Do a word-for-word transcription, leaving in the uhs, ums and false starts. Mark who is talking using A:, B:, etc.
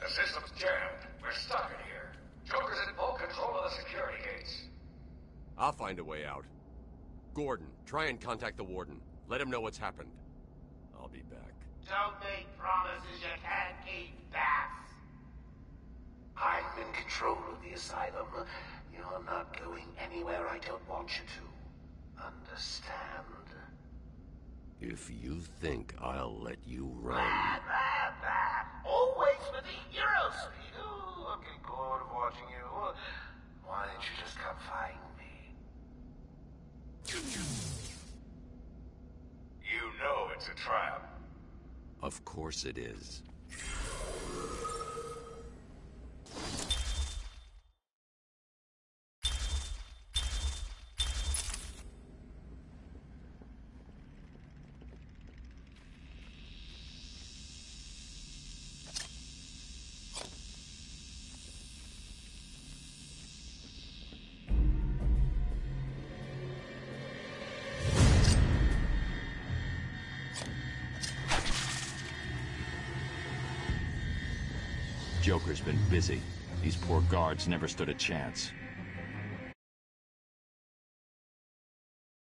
A: The system's jammed. We're stuck in here. Joker's in full control of the security gates.
B: I'll find a way out. Gordon, try and contact the Warden. Let him know what's happened. I'll be back.
C: Don't make promises you can't keep, Bats.
D: I'm in control of the asylum. You're not going anywhere I don't want you to. Understand?
B: If you think I'll let you run...
D: Blah, blah, blah. Always with the hero speed. Ooh, I'm getting bored of watching you. Why don't you just come find me?
A: You know it's a trap.
B: Of course it is.
E: Joker's been busy. These poor guards never stood a chance.